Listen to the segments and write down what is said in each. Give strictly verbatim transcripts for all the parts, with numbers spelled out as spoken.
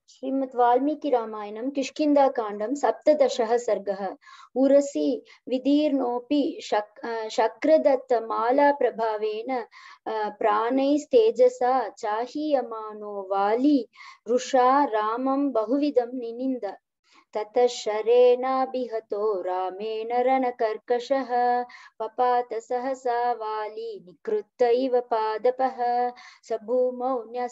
श्रीमद् वाल्मीकि रामायणं किष्किन्धाकाण्डं सप्तदशः सर्गः। उरसि विदीर्णोऽपि शक् शक्रदत्तमालाप्रभावेन प्राणैस्तेजसा चाहीयमानो वाली वृषा रामं बहुविधं निनिन्द। ततः शरेणाभिहतो रामेण रणकर्कशः पपात सहसा वाली निकृत्त इव पादपः स भूमौ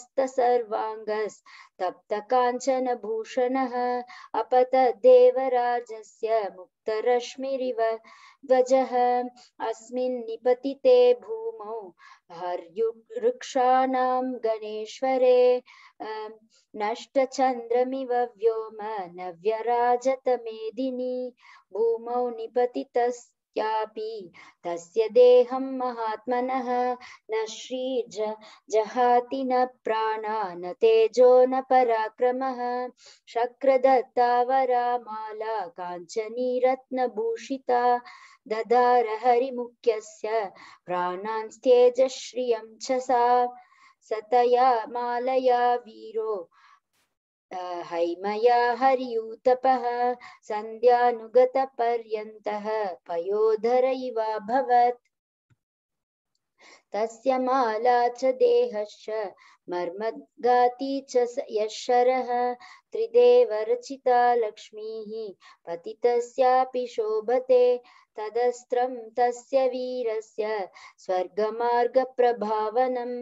न्यस्तसर्वाङ्गस्तप्तकाञ्चनभूषणः अपतद्देवराजस्य मुक्तरश्मिरिव ध्वजः अस्मिन् निपतिते भूमौ हर्युवृक्षाणां गणेश्वरे नष्टचन्द्रमिव व्योम नव्यराजत मेदिनी भूमौ निपतितस्यापि तस्य देहं महात्मनः न श्रीर्ज जहाति न प्राणा न तेजो न पराक्रमः शक्रदत्तावरामाला काञ्चनी रत्नभूषिता ददार हरिमुख्यस्य प्राणांस्तेजश्रियं च सा सतया मालया वीरो हैमया हरियूतपः सन्ध्यानुगतपर्यन्तः पयोधर इवाभवत् तस्य माला च देहश्च मर्मद्गाती च यशरः त्रिदेवरचिता लक्ष्मीः पतितस्यापि शोभते तदस्त्रं तस्य वीरस्य स्वर्गमार्गप्रभावनं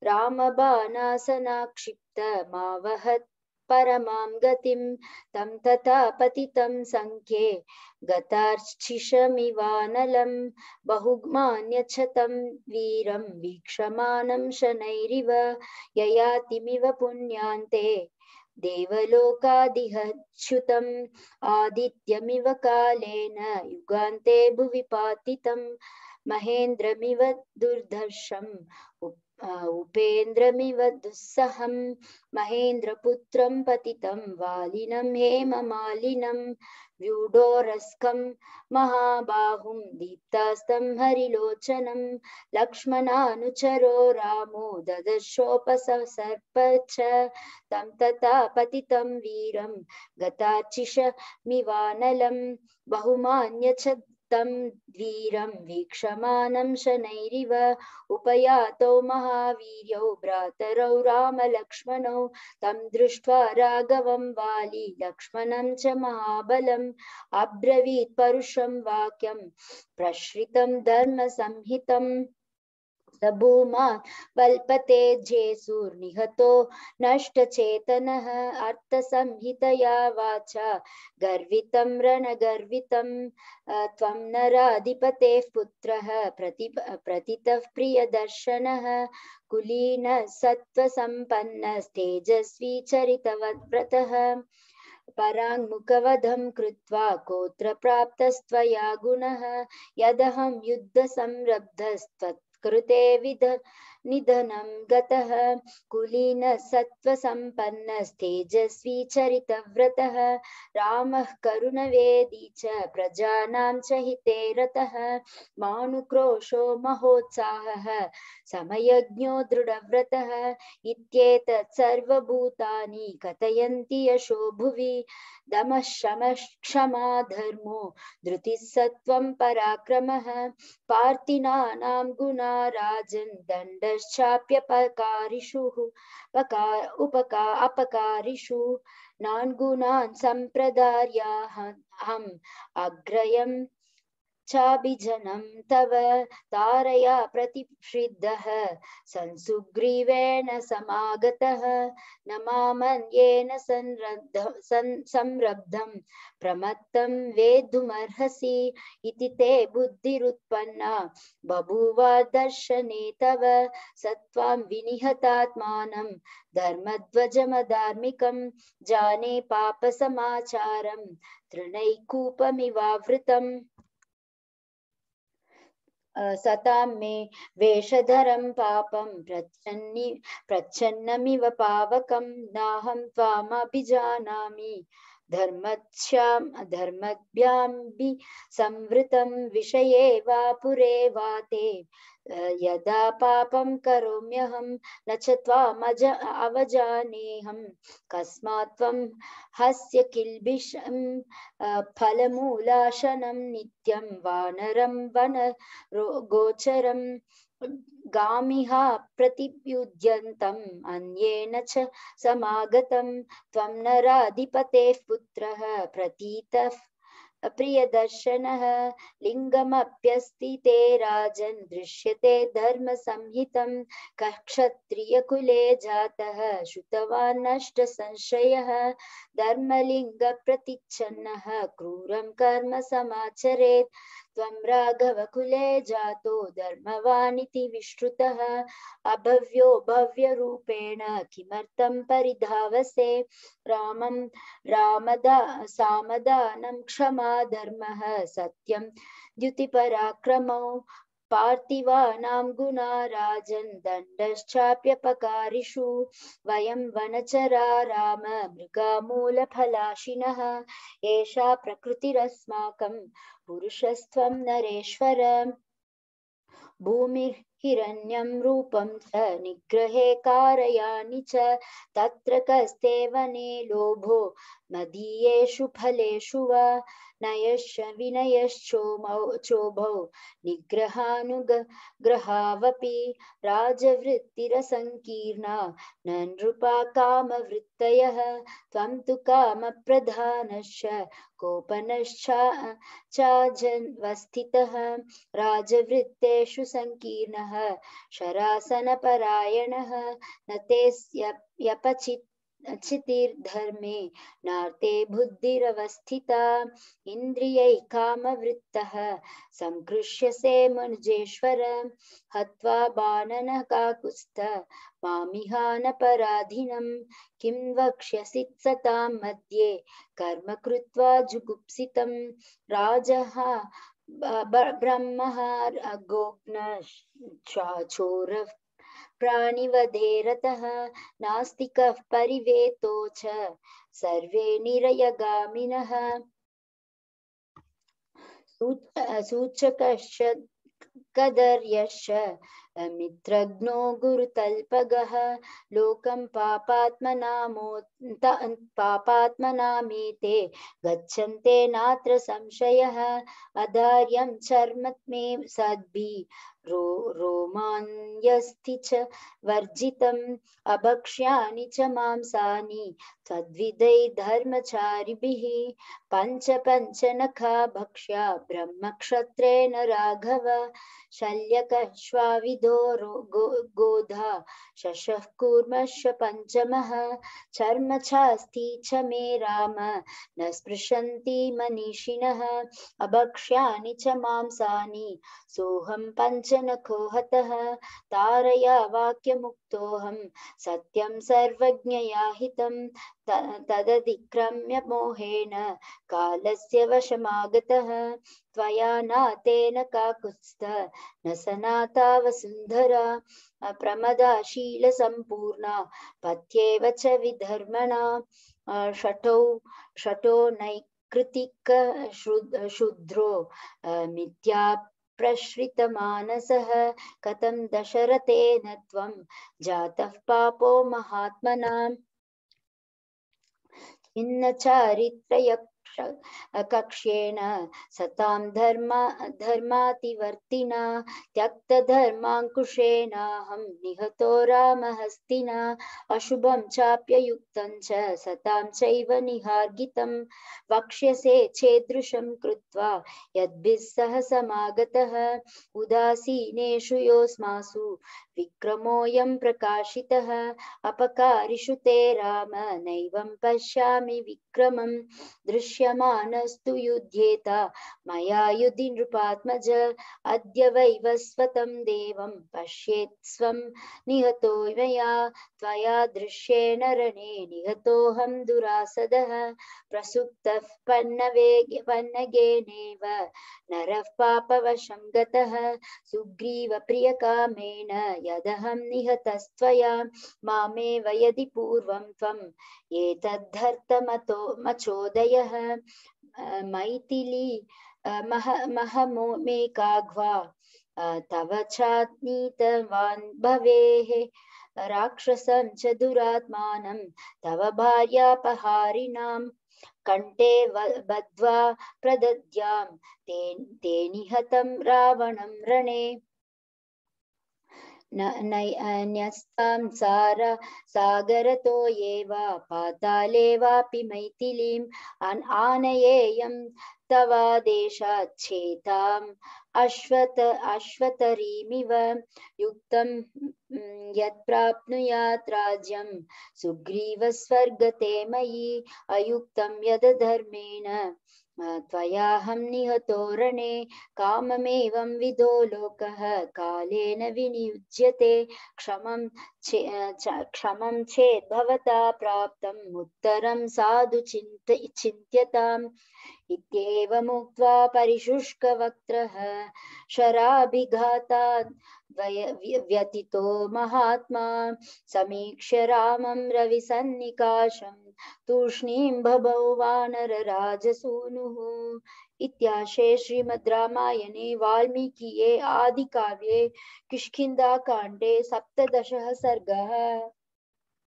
रामबाणासनाक्षिप्तमावहत् परमां गतिं तं तथा पतितं संख्ये गतार्चिषमिवानलं बहुमान्य च तं वीरं वीक्षमाणं शनैरिव ययातिमिव पुण्यान्ते देवलोकादिहच्युतम् आदित्यमिव कालेन युगान्ते भुवि पातितं महेन्द्रमिव दुर्धर्षम् उपेन्द्रमिव दुस्सहं महेन्द्रपुत्रं पतितं वालिनं हेममालिनं व्यूढोरस्कं महाबाहुं दीप्तास्तं हरिलोचनं लक्ष्मणानुचरो रामो ददर्शोपसर्प च तं तथा पतितं वीरं गतार्चिषमिवानलं बहुमान्य च तं वीरं वीक्षमाणं शनैरिव उपयातौ महावीर्यौ भ्रातरौ रामलक्ष्मणौ तं दृष्ट्वा राघवं वाली लक्ष्मणं च महाबलम् अब्रवीत् परुषं वाक्यं प्रश्रितं धर्मसंहितं स भूमा वल्पते जेसुर्निहतो नष्टचेतनः अर्थसंहितया वाचा गर्वितं रणगर्वितं त्वं नराधिपतेः पुत्रः प्रति प्रतितः प्रियदर्शनः कुलीन सत्त्वसम्पन्नस्तेजस्वी चरितव्रतः पराङ्मुखवधं कृत्वा कोत्र प्राप्तस्त्वया गुणः यदहं युद्धसंरब्धस्त्वत्कृते विध निधनं गतः कुलीन सत्त्वसम्पन्नस्तेजस्वी चरितव्रतः रामः करुणवेदी च प्रजानां च हिते रतः मानुक्रोशो महोत्साहः समयज्ञो दृढव्रतः इत्येतत् सर्वभूतानि कथयन्ति यशो भुवि दमः शमः क्षमा धर्मो धृतिः सत्त्वं पराक्रमः पार्थिनानां गुणा राजन् दण्डश्चाप्यपकारिषु उपका अपकारिषु नान्गुणान् सम्प्रदार्याहम् अग्रयं चाभिजनं तव तारया प्रतिषिद्धः संसुग्रीवेण समागतः न मामन्येन संरब्धं प्रमत्तं वेद्धुमर्हसि इति ते बुद्धिरुत्पन्ना बभूव दर्शने तव सत्त्वां विनिहतात्मानं धर्मध्वजमधार्मिकं जाने पापसमाचारं तृणैकूपमिवावृतम् सतां मे वेषधरं पापं प्रच्छन्नि प्रच्छन्नमिव पावकं नाहं त्वामभिजानामि धर्मस्याम् धर्मभ्यामपि संवृतं विषये वा पुरे वा ते यदा पापं करोम्यहं न च त्वामज अवजानेऽहं कस्मात् त्वं हस्य किल्बिषं फलमूलाशनं नित्यं वानरं वन गोचरं गामिह प्रतियुध्यन्तम् अन्येन च समागतं त्वं नराधिपतेः पुत्रः प्रतीतः प्रियदर्शनः लिङ्गमप्यस्ति ते राजन् दृश्यते धर्मसंहितं क्षत्रियकुले जातः श्रुतवान् नष्टसंशयः धर्मलिङ्गप्रतिच्छन्नः क्रूरं कर्म समाचरेत् त्वं राघवकुले जातो धर्मवान् इति विश्रुतः अभव्यो भव्यरूपेण किमर्थं परिधावसे रामं रामदा सामदानं क्षमा धर्मः सत्यं द्युतिपराक्रमौ पार्थिवानां गुणा राजन् दण्डश्चाप्यपकारिषु वयं वनचरा राम मृगामूलफलाशिनः एषा प्रकृतिरस्माकं पुरुषस्त्वं नरेश्वर भूमिर्हिरण्यं रूपं च निग्रहे कारयानि च तत्र कस्ते वने लोभो मदीयेषु फलेषु वा नयश्च विनयश्चोमौ चोभौ निग्रहानुग्रहावपि राजवृत्तिरसङ्कीर्णा न नृपा कामवृत्तयः त्वं तु कामप्रधानश्च कोपनश्चाजन्वस्थितः राजवृत्तेषु संकीर्णः शरासनपरायणः न ते यपचित् चितिर्धर्मे नार्ते बुद्धिरवस्थिता इन्द्रियै कामवृत्तः संकृष्यसे मनुजेश्वर हत्वा बाणनः काकुत्स्थ मामिहानपराधिनं किं वक्ष्यसि सतां मध्ये कर्म कृत्वा जुगुप्सितं राजः ब्रह्मः गोप्नश्चाचोरः प्राणिवधे रतः नास्तिकः परिवेतो च सर्वे निरयगामिनः सूचकश्च कदर्यश्च मित्रघ्नो गुरुतल्पगः लोकं पापात्मनामो पापात्मनामेते गच्छन्ते नात्र संशयः अधार्यं चर्मत्मे सद्भिः रो रोमान्यस्थि च वर्जितम् अभक्ष्यानि च मांसानि त्वद्विधैर्धर्मचारिभिः पञ्च पञ्चनखा भक्ष्या ब्रह्मक्षत्रेण राघव शल्यकश्वाविदो गो गोधा शशः कूर्मश्च पञ्चमः चर्म चास्ति च मे राम न स्पृशन्ति मनीषिणः अभक्ष्यानि च मांसानि सोऽहं पञ्चनखो हतः तारया वाक्यमुक्तोऽहं सत्यं सर्वज्ञया हितं तदधिक्रम्य मोहेन कालस्य वशमागतः त्वया नातेन काकुत्स्थ न सनाता वसुन्धरा प्रमदाशीलसम्पूर्णा पत्येव च विधर्मणा षटौ षटो नैकृतिक शूद्रो मिथ्या प्रश्रितमानसः कथं दशरथेन त्वं जातः पापो महात्मनां इन्न चारित्रयक्ष कक्ष्येण सतां धर्मा धर्मातिवर्तिना त्यक्तधर्माङ्कुशेनाहं निहतो रामहस्तिना अशुभं चाप्ययुक्तं च सतां चैव निहार्गितं वक्ष्यसे चेदृशं कृत्वा यद्भिः सह समागतः उदासीनेषु योऽस्मासु विक्रमोऽयं प्रकाशितः अपकारिषु ते राम नैवं पश्यामि विक्रमं दृश्य लक्ष्यमानस्तु युध्येत मया युधि नृपात्मज अद्य वैवस्वतं देवं पश्येत् स्वं निहतो मया त्वया दृश्येन रणे निहतोऽहं दुरासदः प्रसुप्तः पन्नवेगे पन्नगेनेव नरः पापवशं गतः सुग्रीवप्रियकामेन यदहं निहतस्त्वया मामेव यदि पूर्वं त्वम् एतद्धर्तमतो मचोदयः मैथिली मह महमेकाघ्वा तव चानीतवान् भवेः राक्षसं च दुरात्मानं तव भार्यापहारिणां कंठे बद्ध्वा प्रदद्यां ते ते निहतं रावणं रणे न्यस्तां सार सागरतो ये वा पाताले वापि मैथिलीम् आनयेयं तवादेशाच्छेताम् अश्वत अश्वतरीमिव युक्तं यत्प्राप्नुयात् राज्यं सुग्रीवस्वर्गते मयि अयुक्तं यदधर्मेण त्वयाहं निहतो रणे काममेवं विदो लोकः कालेन विनियुज्यते क्षमं चे क्षमं चेत् भवता प्राप्तम् उत्तरं साधु चिन्त चिन्त्यताम् इत्येवमुक्त्वा परिशुष्कवक्त्रः शराभिघाताद् व्यथितो महात्मा समीक्ष्य रामं रविसन्निकाशं तूष्णीं बभौ वानरराजसूनुः। इत्याशे श्रीमद् रामायणे वाल्मीकिये आदिकाव्ये किष्किन्धाकाण्डे सप्तदशः सर्गः।